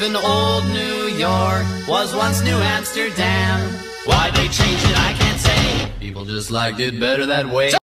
Even old New York was once New Amsterdam. Why they changed it I can't say. People just liked it better that way.